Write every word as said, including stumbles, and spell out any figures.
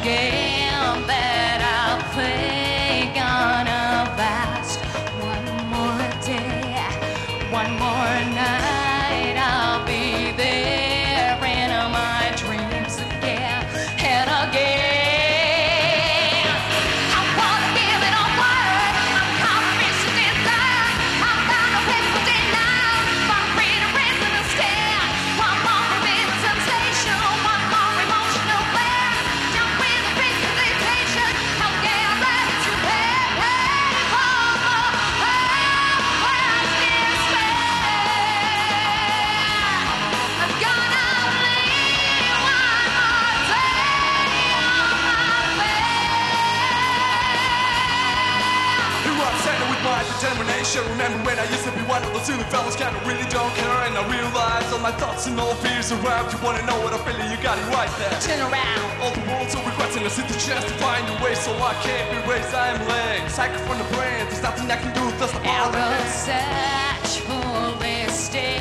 game that I play gonna last one more day, one more night. I'll be there in my dreams again and again. I wanna give it all word. I'm confident in that. I'm bound to wait for day now. I'm free to raise and stand. One more forbidden sensation, one more emotional flare. Jump with a precipitation. How can I let you pay for the last despair? I'm gonna leave one more day on my way. You are standing with my determination. Remember when I used to be one of those silly fellas, kinda really don't care. And I realize all my thoughts and all fears around. You wanna know what I'm feeling, you got it right there. Turn around. All the world's so regrets and I see the chance to find a way. So I can't be raised, I am late. Cycle from the brain, there's nothing I can do, that's the I ball. will search for this day.